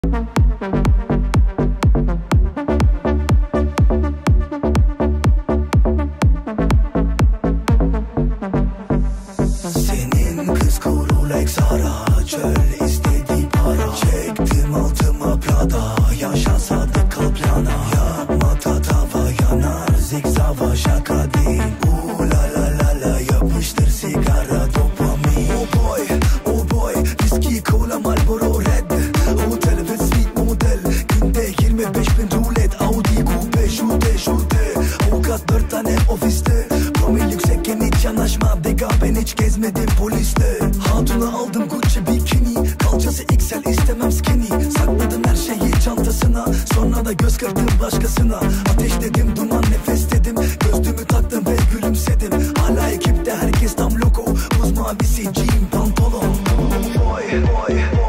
Senin kız Rolex ara, çöl istediği para. Çektim altıma Prada, yaşa sadık kal plana. Yapma tatava yanar, zigzava şaka değil. La la la la yapıştır sigara dopamin. Oh boy, viski cola Marlboro red. Hotel ve suite model, günde 25.000 rulet. Audi coupe şurada. Avukat 4 tane ofiste. Promil yüksekken hiç yanaşma. Dega ben hiç gezmedim poliste. Hatuna aldım Gucci bikini. Kalçası XL istemem skinny. Sakladım her şeyi çantasına. Sonra da göz kırptım başkasına. Ateşledim duman nefesledim. Gözlüğümü taktım ve gülümsedim. Hala ekipte herkes tam logo. Buz mavisi jean pantolon. Boy